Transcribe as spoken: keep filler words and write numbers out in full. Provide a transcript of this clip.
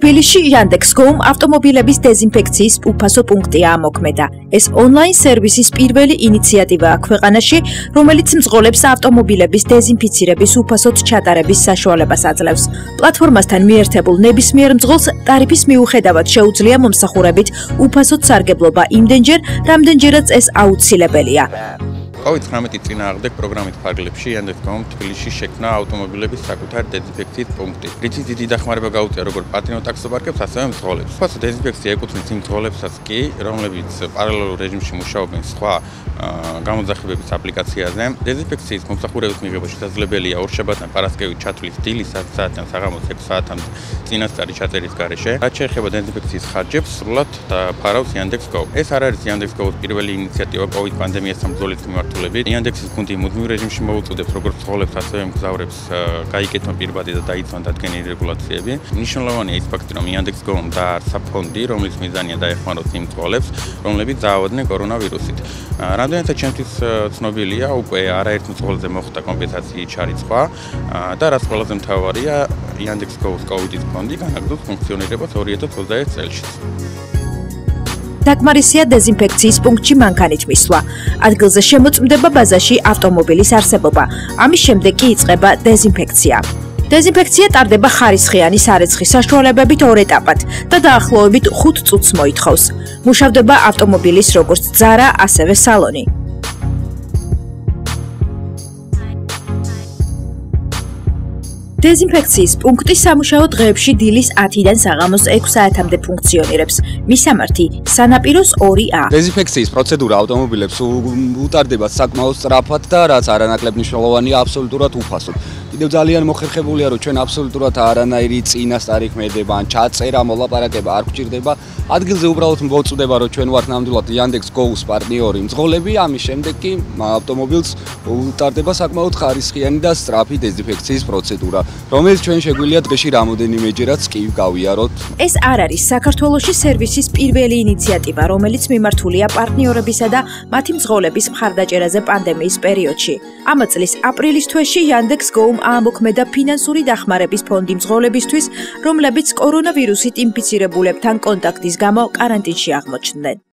თბილისში Yandex Go-მ ავტომობილების დეზინფექციის უფასო პუნქტი აამოქმედა. ეს ონლაინ სერვისის პირველი ინიციატივაა ქვეყანაში, რომელიც მძღოლებს ავტომობილების დეზინფიცირების უფასოდ ჩატარების საშუალებას აძლევს. პლატფორმასთან მიერთებულ ნებისმიერ მძღოლს ტარიფის მიუხედავად შეუძლია მომსახურებით უფასოდ სარგებლობა იმდენჯერ, რამდენჯერაც ეს აუცილებელია. COVID ცხრამეტი წინააღმდეგ პროგრამით ფარგლებში Yandex Go-მ თბილისში შექმნა ავტომობილების საკუთარი დეზინფექციის პუნქტი. რითიც დიდი დახმარება გაუწია როგორც პატიმრო ტაქსობარგებს, ასევე მძღოლებს. უფასო დეზინფექცია ეკუთვნის იმ მძღოლებსაც კი, რომლებიც პარალელურ რეჟიმში მუშაობენ სხვა გამოძახებების აპლიკაციაზე. დეზინფექციის მომსახურების მიღება შესაძლებელია ორშაბათიდან პარასკევით ჩათვლის დილის ათი საათიდან საღამოს ექვსი საათამდე წინასწარი ჩაწერის გარეშე. რაც შეეხება დეზინფექციის ხარჯებს, სრულად ფარავს Yandex Go. ეს არ არის Yandex Go-ს პირველი ინიციატივა COVID პანდემიასთან ბრძოლის მიმართულებით. Yandex-ის გუნდი მუდმივ რეჟიმში მოუწოდებს როგორც მძღოლებს, ასევე მგზავრებს გაიკეთონ პირბადი და დაიცვან დადგენილი რეგულაციები. მნიშვნელოვანია ის ფაქტი, რომ Yandex Go-მ დაარსა ფონდი, რომლის მიზანია დაეხმაროს იმ მძღოლებს, რომლებიც დაავადდნენ კორონავირუსით. რამდენადაც ჩემთვის ცნობილია, უკვე არაერთ მძღოლზე მოხდა კომპენსაციის ჩარიცხვა და რაც ყველაზე მთავარია, Yandex Go-ს COVID-ის ფონდი განაგრძობს ფუნქციონირებას ორი ათას ოცდაერთ წელში. დაკმარისია დეზინფექციის პუნქტში მანქანით მისვლა. ადგილზე შემოწმდება ბაზაში ავტომობილის არსებობა. ამის შემდეგ კი იწყება დეზინფექცია. დეზინფექცია ტარდება ხარისხიანი სარეცხის საშუალებებით ორ ეტაპად და დაახლოებით ხუთ წუთს მოითხოვს. მუშავდება ავტომობილის როგორც ძარა, ასევე სალონი. დეზინფექციის პუნქტი სამუშაო დღეებში დილის ათიდან საღამოს ექვსი საათამდე ფუნქციონირებს. მისამართი სანაპიროს ორი A. დეზინფექციის პროცედურა ავტომობილებს უტარდება საკმაოდ სწრაფად და რაც არანაკლებ მნიშვნელოვანია, აბსოლუტურად უფასოდ. კიდევ ძალიან მოხერხებულია, რომ ჩვენ აბსოლუტურად არანაირი წინასწარი ქმედება ან ჩაწერა, მოლაპარაკება არ გვჭირდება. ადგილზე უბრალოდ მოწდება, რომ ჩვენ ვართ ნამდვილად Yandex Go-ს პარტნიორი მძღოლები, ამის შემდეგ კი ავტომობილს უტარდება საკმაოდ ხარისხიანი და სწრაფი დეზინფექციის პროცედურა, რომელიც ჩვენ შეგვიძლია დღეში რამოდენიმეჯერაც კი გავიაროთ. ეს არ არის საქართველოში სერვისის პირველი ინიციატივა, რომელიც მიმართულია პარტნიორებისა და მათი მძღოლების მხარდაჭერაზე პანდემიის პერიოდში. ამ წლის აპრილის თვეში Yandex Go-მ აამოქმედა ფინანსური დახმარების ფონდი მძღოლებისთვის, რომლებიც კორონავირუსით ინფიცირებულებთან კონტაქტის გამო კარანტინში აღმოჩნდნენ.